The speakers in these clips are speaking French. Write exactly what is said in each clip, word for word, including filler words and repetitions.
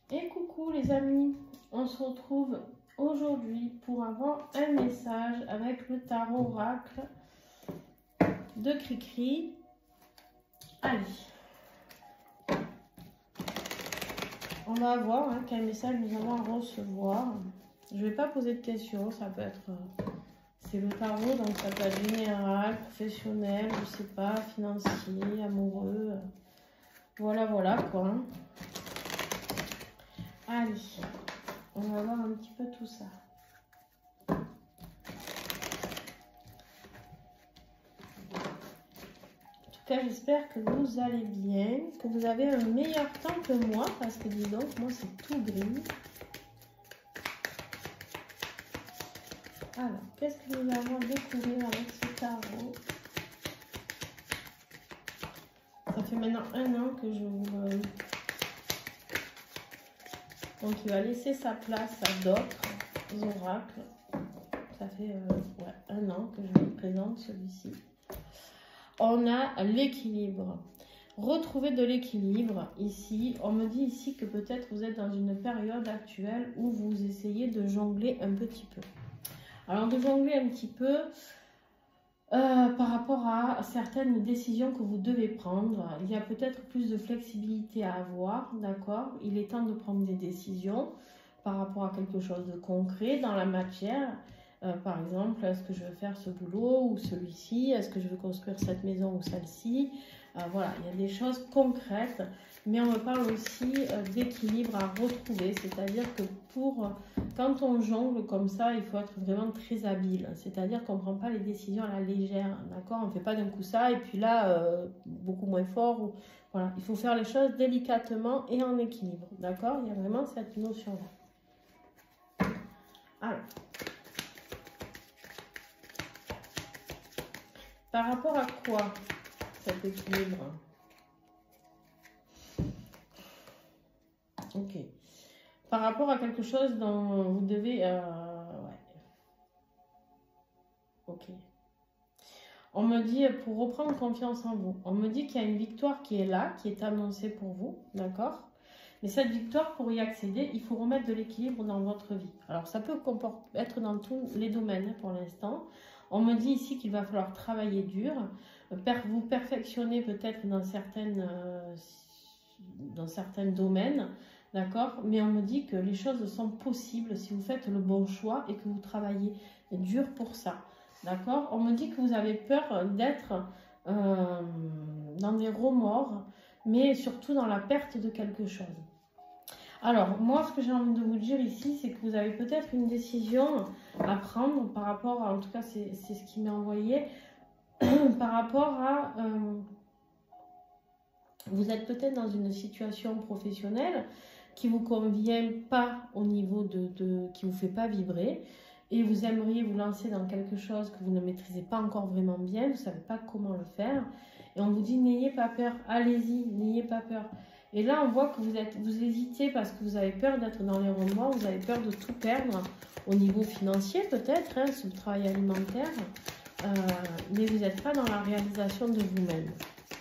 Et coucou les amis, on se retrouve aujourd'hui pour avoir un message avec le tarot oracle de Cricri. Allez, on va voir hein, quel message nous allons recevoir. Je ne vais pas poser de questions, ça peut être... C'est le tarot, donc ça peut être général, professionnel, je sais pas, financier, amoureux. Voilà, voilà quoi. Allez, on va voir un petit peu tout ça. En tout cas, j'espère que vous allez bien, que vous avez un meilleur temps que moi, parce que dis donc, moi c'est tout gris. Alors, qu'est-ce que nous allons découvrir avec ce tarot? Ça fait maintenant un an que je vous... Donc, il va laisser sa place à d'autres oracles. Ça fait euh, ouais, un an que je vous présente celui-ci. On a l'équilibre. Retrouver de l'équilibre ici. On me dit ici que peut-être vous êtes dans une période actuelle où vous essayez de jongler un petit peu. Alors, de jongler un petit peu... Euh, par rapport à certaines décisions que vous devez prendre, il y a peut-être plus de flexibilité à avoir, d'accord? Il est temps de prendre des décisions par rapport à quelque chose de concret dans la matière. Euh, par exemple, est-ce que je veux faire ce boulot ou celui-ci? Est-ce que je veux construire cette maison ou celle-ci? euh, Voilà, il y a des choses concrètes, mais on me parle aussi euh, d'équilibre à retrouver, c'est-à-dire que pour... Quand on jongle comme ça, il faut être vraiment très habile. C'est-à-dire qu'on ne prend pas les décisions à la légère, d'accord? On ne fait pas d'un coup ça et puis là, euh, beaucoup moins fort. Ou... Voilà, il faut faire les choses délicatement et en équilibre, d'accord? Il y a vraiment cette notion-là. Alors, par rapport à quoi cet équilibre? Ok. Par rapport à quelque chose dont vous devez... Euh, ouais. Ok. On me dit, pour reprendre confiance en vous, on me dit qu'il y a une victoire qui est là, qui est annoncée pour vous, d'accord? Mais cette victoire, pour y accéder, il faut remettre de l'équilibre dans votre vie. Alors, ça peut être dans tous les domaines pour l'instant. On me dit ici qu'il va falloir travailler dur, vous perfectionner peut-être dans, certaines, dans certains domaines, d'accord? Mais on me dit que les choses sont possibles si vous faites le bon choix et que vous travaillez dur pour ça. D'accord? On me dit que vous avez peur d'être euh, dans des remords, mais surtout dans la perte de quelque chose. Alors, moi, ce que j'ai envie de vous dire ici, c'est que vous avez peut-être une décision à prendre par rapport à, en tout cas, c'est ce qui m'est envoyé, par rapport à... Euh, vous êtes peut-être dans une situation professionnelle qui ne vous convient pas au niveau de, de... qui ne vous fait pas vibrer, et vous aimeriez vous lancer dans quelque chose que vous ne maîtrisez pas encore vraiment bien, vous ne savez pas comment le faire, et on vous dit n'ayez pas peur, allez-y, n'ayez pas peur. Et là on voit que vous, êtes, vous hésitez parce que vous avez peur d'être dans les remords, vous avez peur de tout perdre au niveau financier peut-être, hein, sur le travail alimentaire, euh, mais vous n'êtes pas dans la réalisation de vous-même, d'accord ?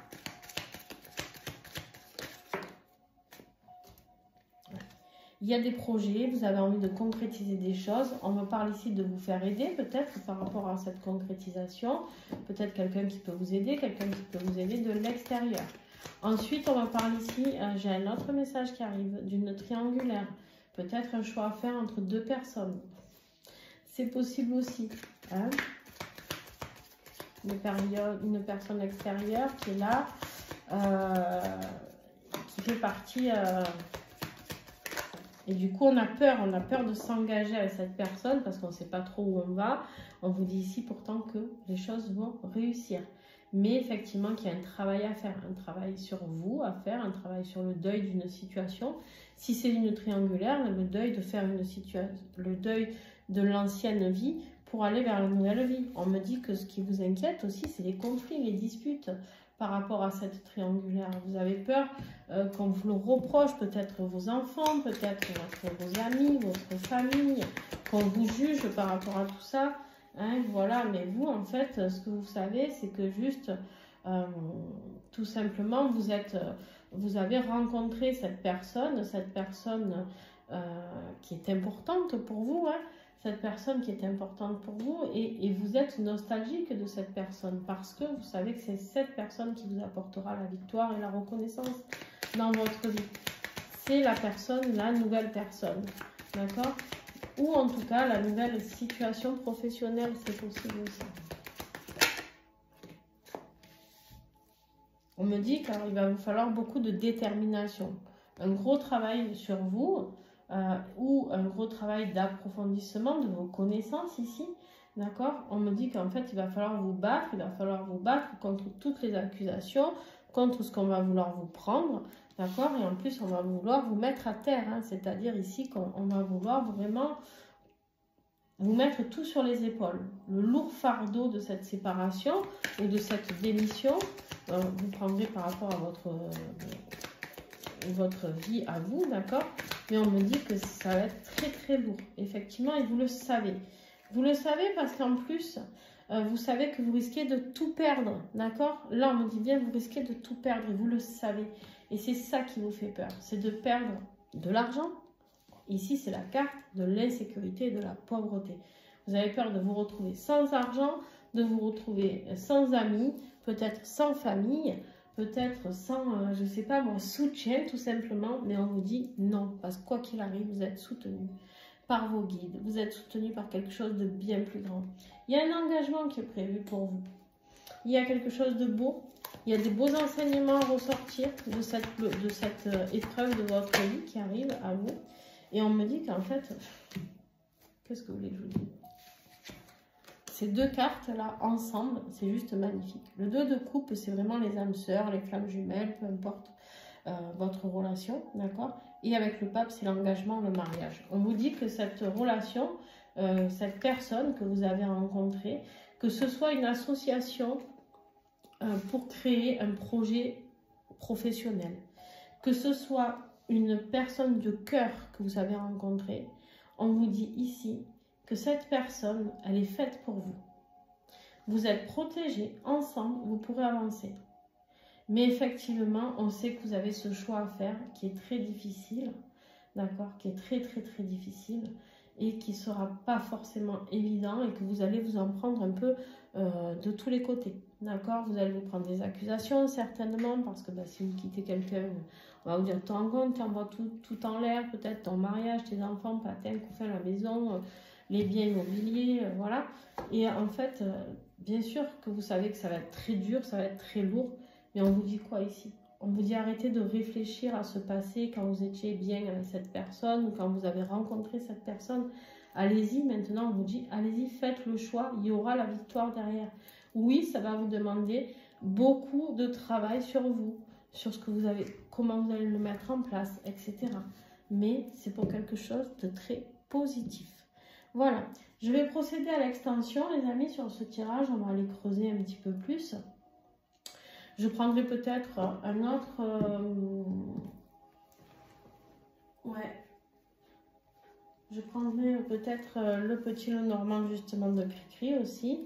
Il y a des projets, vous avez envie de concrétiser des choses. On me parle ici de vous faire aider, peut-être, par rapport à cette concrétisation. Peut-être quelqu'un qui peut vous aider, quelqu'un qui peut vous aider de l'extérieur. Ensuite, on me parle ici, euh, j'ai un autre message qui arrive, d'une triangulaire. Peut-être un choix à faire entre deux personnes. C'est possible aussi. Hein? Une, période, une personne extérieure qui est là, euh, qui fait partie... Euh, Et du coup, on a peur, on a peur de s'engager avec cette personne parce qu'on ne sait pas trop où on va. On vous dit ici pourtant que les choses vont réussir. Mais effectivement, qu'il y a un travail à faire, un travail sur vous à faire, un travail sur le deuil d'une situation. Si c'est une triangulaire, le deuil de faire une situation, le deuil de l'ancienne vie pour aller vers la nouvelle vie. On me dit que ce qui vous inquiète aussi, c'est les conflits, les disputes par rapport à cette triangulaire. Vous avez peur euh, qu'on vous le reproche, peut-être vos enfants, peut-être vos amis, votre famille, qu'on vous juge par rapport à tout ça. Hein, voilà, mais vous, en fait, ce que vous savez, c'est que juste, euh, tout simplement, vous êtes vous avez rencontré cette personne, cette personne euh, qui est importante pour vous, hein, cette personne qui est importante pour vous, et, et vous êtes nostalgique de cette personne parce que vous savez que c'est cette personne qui vous apportera la victoire et la reconnaissance dans votre vie. C'est la personne, la nouvelle personne, d'accord? Ou en tout cas la nouvelle situation professionnelle, c'est possible aussi. On me dit qu'il va vous falloir beaucoup de détermination, un gros travail sur vous, euh, ou un gros travail d'approfondissement de vos connaissances ici, d'accord? On me dit qu'en fait, il va falloir vous battre, il va falloir vous battre contre toutes les accusations, contre ce qu'on va vouloir vous prendre, d'accord? Et en plus, on va vouloir vous mettre à terre, hein, c'est-à-dire ici qu'on va vouloir vraiment vous mettre tout sur les épaules. Le lourd fardeau de cette séparation ou de cette démission, euh, vous prendrez par rapport à votre, euh, votre vie à vous, d'accord? Mais on me dit que ça va être très très lourd, effectivement, et vous le savez. Vous le savez parce qu'en plus, euh, vous savez que vous risquez de tout perdre, d'accord? Là, on me dit bien, vous risquez de tout perdre et vous le savez. Et c'est ça qui vous fait peur, c'est de perdre de l'argent. Ici, c'est la carte de l'insécurité et de la pauvreté. Vous avez peur de vous retrouver sans argent, de vous retrouver sans amis, peut-être sans famille, peut-être sans, euh, je ne sais pas moi, soutien tout simplement. Mais on vous dit non, parce que quoi qu'il arrive, vous êtes soutenu par vos guides. Vous êtes soutenu par quelque chose de bien plus grand. Il y a un engagement qui est prévu pour vous. Il y a quelque chose de beau. Il y a des beaux enseignements à ressortir de cette, de cette épreuve de votre vie qui arrive à vous. Et on me dit qu'en fait, qu'est-ce que vous voulez que je vous dise? Ces deux cartes-là, ensemble, c'est juste magnifique. Le deux de coupe, c'est vraiment les âmes sœurs, les flammes jumelles, peu importe euh, votre relation, d'accord? Et avec le pape, c'est l'engagement, le mariage. On vous dit que cette relation, euh, cette personne que vous avez rencontrée, que ce soit une association euh, pour créer un projet professionnel, que ce soit une personne de cœur que vous avez rencontrée, on vous dit ici que cette personne, elle est faite pour vous. Vous êtes protégés, ensemble, vous pourrez avancer. Mais effectivement, on sait que vous avez ce choix à faire qui est très difficile, d'accord, qui est très très très difficile et qui ne sera pas forcément évident et que vous allez vous en prendre un peu euh, de tous les côtés, d'accord? Vous allez vous prendre des accusations certainement parce que bah, si vous quittez quelqu'un, on va vous dire, tu te rends compte, tu envoies tout, tout en l'air, peut-être ton mariage, tes enfants, patin, couffin, la maison, euh, les biens immobiliers, euh, voilà. Et en fait, euh, bien sûr que vous savez que ça va être très dur, ça va être très lourd, mais on vous dit quoi ici? On vous dit arrêtez de réfléchir à ce passé quand vous étiez bien avec cette personne ou quand vous avez rencontré cette personne. Allez-y, maintenant on vous dit, allez-y, faites le choix, il y aura la victoire derrière. Oui, ça va vous demander beaucoup de travail sur vous, sur ce que vous avez, comment vous allez le mettre en place, et cetera. Mais c'est pour quelque chose de très positif. Voilà, je vais procéder à l'extension, les amis, sur ce tirage. On va aller creuser un petit peu plus. Je prendrai peut-être un autre... Euh, ouais. Je prendrai peut-être le petit lot normand, justement, de Cricri aussi.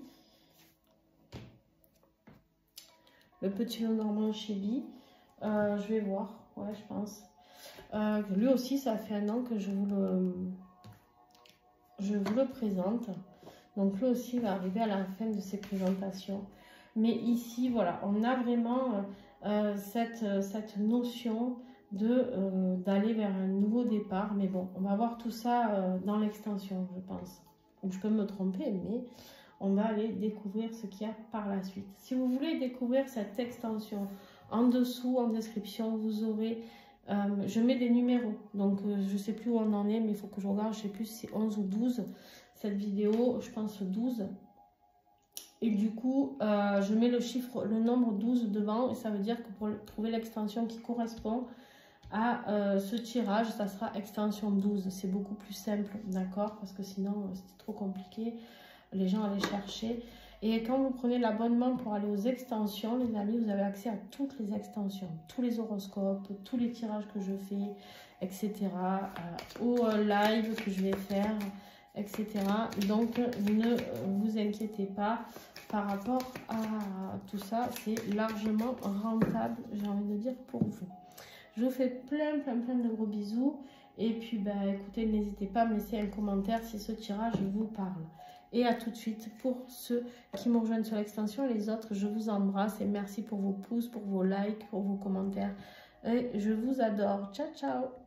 Le petit lot normand Chibi. Euh, je vais voir, ouais, je pense. Euh, lui aussi, ça fait un an que je vous le, je vous le présente. Donc, lui aussi, il va arriver à la fin de ses présentations. Mais ici, voilà, on a vraiment euh, cette, cette notion de euh, d'aller vers un nouveau départ. Mais bon, on va voir tout ça euh, dans l'extension, je pense. Donc, je peux me tromper, mais on va aller découvrir ce qu'il y a par la suite. Si vous voulez découvrir cette extension, en dessous, en description, vous aurez... Euh, je mets des numéros. Donc, euh, je ne sais plus où on en est, mais il faut que je regarde. Je ne sais plus si c'est onze ou douze. Cette vidéo, je pense douze. Et du coup, euh, je mets le chiffre, le nombre douze devant. Et ça veut dire que pour trouver l'extension qui correspond à euh, ce tirage, ça sera extension douze. C'est beaucoup plus simple, d'accord? Parce que sinon, c'était trop compliqué. Les gens allaient chercher. Et quand vous prenez l'abonnement pour aller aux extensions, les amis, vous avez accès à toutes les extensions, tous les horoscopes, tous les tirages que je fais, et cetera. Euh, au live que je vais faire, et cetera. Donc, ne vous inquiétez pas par rapport à tout ça. C'est largement rentable, j'ai envie de dire, pour vous. Je vous fais plein, plein, plein de gros bisous. Et puis, bah, écoutez, n'hésitez pas à me laisser un commentaire si ce tirage vous parle. Et à tout de suite pour ceux qui me rejoignent sur l'extension et les autres, je vous embrasse et merci pour vos pouces, pour vos likes, pour vos commentaires. Et je vous adore. Ciao, ciao!